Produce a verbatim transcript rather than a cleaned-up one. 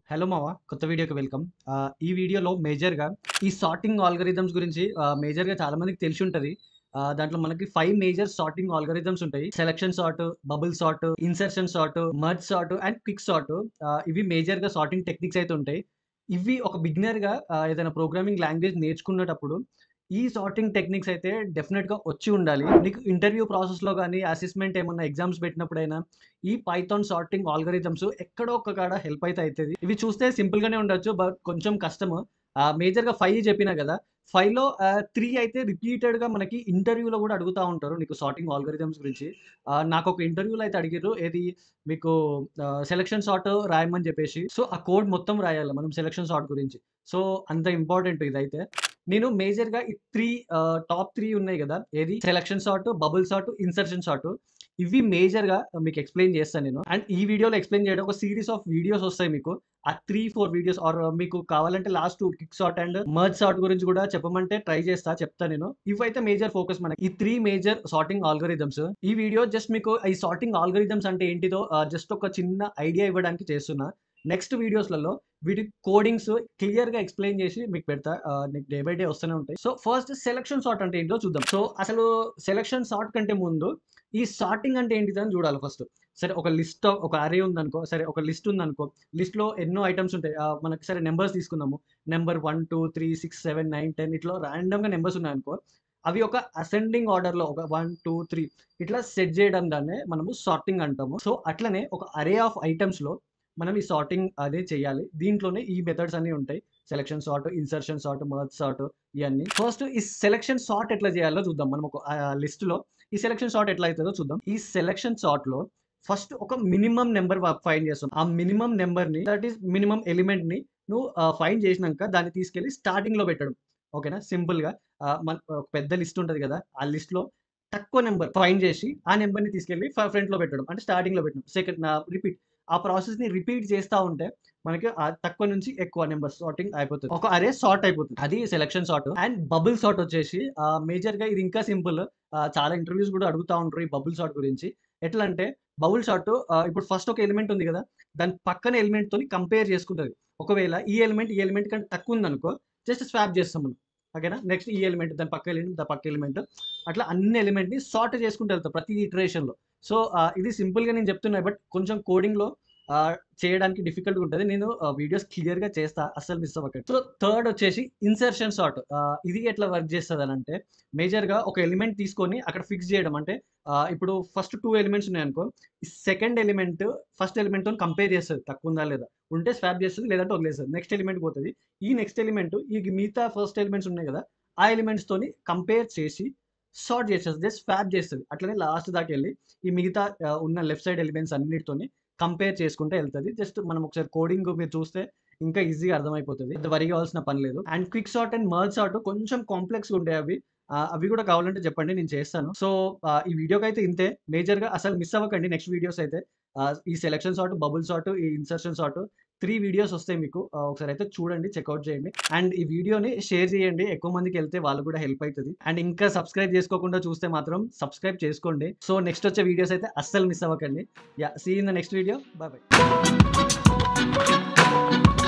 Hello మావ! కొత్త వీడియోకి వెల్కమ్. ఆహ్, ఈ వీడియోలో మేజర్‌గా ఈ సార్టింగ్ ఆల్గోరిథమ్స్ గురించి ఆహ్, మేజర్‌గా చాలా మందికి తెలిసి ఉంటది. ఆహ్, దాంట్లో మనకి ఐదు మేజర్ సార్టింగ్ ఆల్గోరిథమ్స్ ఉంటాయి. Selection sort, bubble sort, insertion sort, merge sort and quick sort. ఆహ్, ఇవి మేజర్‌గా సార్టింగ్ టెక్నిక్స్ అయితే ఉంటాయి. ఇవి ఒక బిగినర్‌గా ఆహ్, ఏదైనా ప్రోగ్రామింగ్ లాంగ్వేజ్ నేర్చుకునేటప్పుడు ఈ సార్టింగ్ టెక్నిక్స్ అయితే డెఫినిట్‌గా వచ్చి ఉండాలి. నీకు ఇంటర్వ్యూ ప్రాసెస్‌లో గాని, అసెస్మెంట్ ఏమన్నా ఎగ్జామ్స్ పెట్టినప్పుడైనా ఈ పైథాన్ సార్టింగ్ ఆల్గోరిథమ్స్ ఎక్కడో ఒక కాడ హెల్ప్ అయితే అయితది. ఇవి చూస్తే సింపుల్ గానే ఉండొచ్చు. బట్ కొంచెం కష్టము. ఆహ్, మేజర్‌గా ఐదు చెప్పినా గదా! 5లో ఆహ్, మూడు అయితే రిపీటెడ్‌గా మనకి ఇంటర్వ్యూలో గూడా అడుగుతా ఉంటారు. నీకు సార్టింగ్ ఆల్గోరిథమ్స్ గురించి. ఆహ్, నాకొక ఇంటర్వ్యూలో అయితే అడిగిర్రు. ఏది మీకు ఆహ్, సెలక్షన్ సార్ట్ రాయమని జెప్పేసి. సో, ఆ కోడ్ మొత్తం రాయాలి మనం సెలక్షన్ సార్ట్ గురించి. సో, అంత ఇంపార్టెంట్ ఇదైతే. నేను మేజర్‌గా ఈ మూడు ఆహ్, టాప్ మూడు ఉన్నాయి గదా! ఏది selection sort, bubble sort, insertion sort. ఇవి మేజర్‌గా మీకు ఎక్స్‌ప్లెయిన్ చేస్తాను నేను. అండ్ ఈ వీడియోలో ఎక్స్‌ప్లెయిన్ చేయడం ఒక సీరీస్ ఆఫ్ వీడియోస్ వస్తాయి మీకు. ఆ మూడు, నాలుగు వీడియోస్ ఆర్ మీకు కావాలంటే last quick sort and merge sort గురించి కూడా చెప్పమంటే ట్రై చేస్తా. చెప్తా నేను. ఇవైతే మేజర్ ఫోకస్ మనకి. ఈ మూడు మేజర్ సార్టింగ్ ఆల్గోరిథమ్స్. ఈ వీడియో జస్ట్ మీకు ఈ సార్టింగ్ ఆల్గోరిథమ్స్ అంటే ఏంటిదో ఆహ్, జస్ట్ ఒక చిన్న ఐడియా ఇవ్వడానికి చేస్తున్నా. నెక్స్ట్ వీడియోస్‌లలో వీటి కోడింగ్స్ క్లియర్‌గా ఎక్స్‌ప్లెయిన్ చేసి మీకు పెడతా. ఆహ్, నీకు డే బై డే వస్తూనే ఉంటాయి. సో, ఫస్ట్ సెలక్షన్ సార్ట్ అంటే ఏంటో చూద్దాం. సో, అసలు సెలక్షన్ సార్ట్ కంటే ముందు ఈ సార్టింగ్ అంటే ఏంటిదని చూడాలి ఫస్ట్. సరే ఒక లిస్ట్ ఒక అర్రే ఉందనుకో, సరే ఒక లిస్ట్ ఉందనుకో, లిస్ట్‌లో ఎన్నో ఐటెమ్స్ ఉంటాయి. ఆహ్, మనకి సరే నంబర్స్ తీసుకుందాము. నంబర్ ఒకటి, రెండు, మూడు, ఆరు, ఏడు, తొమ్మిది, పది ఇట్లా రాండమ్‌గా నంబర్స్ ఉన్నాయనుకో, అవి ఒక అసెండింగ్ ఆర్డర్‌లో ఒక ఒకటి, రెండు, మూడు ఇట్లా సెట్ చేయడం దాన్నే మనము సార్టింగ్ అంటాము. సో, అట్లనే ఒక అర్రే ఆఫ్ ఐటెమ్స్‌లో మనం ఈ సార్టింగ్ అదే చేయాలి. దీంట్లోనే ఈ మెథడ్స్ అన్నీ ఉంటాయి. Selection sort, insertion sort, merge sort ఇయన్నీ. ఫస్ట్ ఈ సెలక్షన్ సార్ట్ ఎట్లా చేయాలో చూద్దాం. మనం ఒక ఆహ్, లిస్ట్‌లో ఈ సెలక్షన్ సార్ట్ ఎట్లా అయితదో చూద్దాం. ఈ సెలక్షన్ సార్ట్‌లో ఫస్ట్ ఒక మినిమమ్ నంబర్ వ ఫైండ్ చేస్తాం. ఆ మినిమమ్ నంబర్‌ని దట్ ఈస్ మినిమమ్ ఎలిమెంట్‌ని నువ్వు ఆహ్, ఫైండ్ చేసినంక దాన్ని తీసుకెళ్ళి స్టార్టింగ్‌లో పెట్టడం. ఓకేనా? సింపుల్‌గా ఆహ్, మన ఒక పెద్ద లిస్ట్ ఉంటది కదా! ఆ లిస్ట్‌లో తక్కువ నంబర్ ఫైండ్ చేసి ఆ నంబర్‌ని తీసుకెళ్ళి ఫ ఫ్రంట్‌లో పెట్టడం. అంటే స్టార్టింగ్‌లో పెట్టడం. సెకండ్ ఆహ్, రిపీట్. ఆ ప్రాసెస్‌ని రిపీట్ చేస్తా ఉంటే మనకి ఆహ్, తక్కువ నుంచి ఎక్కువ నంబర్స్ సార్టింగ్ అయిపోతది. ఒక అర్రే సార్ట్ అయిపోతది. అది selection sort. And bubble sort వచ్చేసి ఆహ్, మేజర్‌గా ఇది ఇంకా సింపుల్. ఆహ్, చాలా ఇంటర్వ్యూస్ గూడా అడుగుతా ఉంటారు ఈ బబుల్ సార్ట్ గురించి. ఎట్లా అంటే బబుల్ సార్ట్ ఆహ్, ఇప్పుడు ఫస్ట్ ఒక ఎలిమెంట్ ఉంది గదా! దాని పక్కన ఎలిమెంట్‌తోని కంపేర్ చేసుకుంటది. ఒకవేళ ఈ ఎలిమెంట్, ఈ ఎలిమెంట్ కంటే తక్కువ ఉందనుకో జస్ట్ స్వాప్ చేస్తాం మనం. ఓకేనా? నెక్స్ట్ ఈ ఎలిమెంట్ దాని పక్క ఎలిమెంట్, దాని పక్క ఎలిమెంట్ అట్లా అన్ని ఎలిమెంట్‌ని సార్ట్ చేసుకుంటూ వెళ్తాం ప్రతి ఇటరేషన్‌లో. సో, ఆహ్, ఇది సింపుల్‌గా నేను చెప్తున్నా. బట్ కొంచెం కోడింగ్‌లో ఆహ్, చేయడానికి డిఫికల్ట్‌గా ఉంటది. నేను ఆహ్, వీడియోస్ క్లియర్‌గా చేస్తా. అస్సలు మిస్ అవ్వకండి. సో, థర్డ్ వచ్చేసి ఇన్సర్షన్ సార్ట్. ఆహ్, ఇది ఎట్లా వర్క్ చేస్తదనంటే మేజర్‌గా ఒక ఎలిమెంట్ తీసుకొని అక్కడ ఫిక్స్ చేయడం. అంటే ఆహ్, ఇప్పుడు ఫస్ట్ రెండు ఎలిమెంట్స్ ఉన్నాయనుకో, ఈ సెకండ్ ఎలిమెంట్ ఫస్ట్ ఎలిమెంట్‌తోని కంపేర్ చేస్తది తక్కువుందా లేదా. ఉంటే స్వాప్ చేస్తది. లేదంటే వదిలేస్తది. నెక్స్ట్ ఎలిమెంట్ పోతది. ఈ నెక్స్ట్ ఎలిమెంట్ ఈ మిగతా ఫస్ట్ ఎలిమెంట్స్ ఉన్నాయి గదా! ఆ ఎలిమెంట్స్‌తోని కంపేర్ చేసి సార్ట్ చేసేస్తది. జస్ట్ స్వాప్ చేస్తది. అట్లనే లాస్ట్ దాకెళ్ళి ఈ మిగతా ఆహ్, ఉన్న లెఫ్ట్ సైడ్ ఎలిమెంట్స్ అన్నిటితోని కంపేర్ చేసుకుంటూ ఎళ్తది. జస్ట్ మనం ఒకసారి కోడింగ్ మీరు చూస్తే ఇంకా ఈజీగా అర్థమైపోతది. పెద్ద వరి కావాల్సిన పని లేదు. And quick sort and merge sort కొంచెం కాంప్లెక్స్‌గా ఉంటాయి అవి. ఆహ్, అవి కూడా కావాలంటే చెప్పండి నేను చేస్తాను. సో, ఆహ్, ఈ వీడియోకైతే ఇంతే. మేజర్‌గా అసలు మిస్ అవ్వకండి నెక్స్ట్ వీడియోస్ అయితే. ఆహ్, ఈ సెలక్షన్ సార్ట్, బబుల్ సార్ట్, ఈ ఇన్సర్షన్ సార్ట్ మూడు వీడియోస్ వస్తాయి మీకు. ఆహ్, ఒకసారి అయితే చూడండి, చెకౌట్ చేయండి. అండ్ ఈ వీడియోని షేర్ చేయండి. ఎక్కువ మందికెళ్తే వాళ్ళకి కూడా హెల్ప్ అయితది. అండ్ ఇంకా సబ్స్క్రైబ్ చేసుకోకుండా చూస్తే మాత్రం సబ్స్క్రైబ్ చేసుకోండి. సో, నెక్స్ట్ వచ్చే వీడియోస్ అయితే అస్సలు మిస్ అవ్వకండి. Yeah! See you in the next video. Bye by.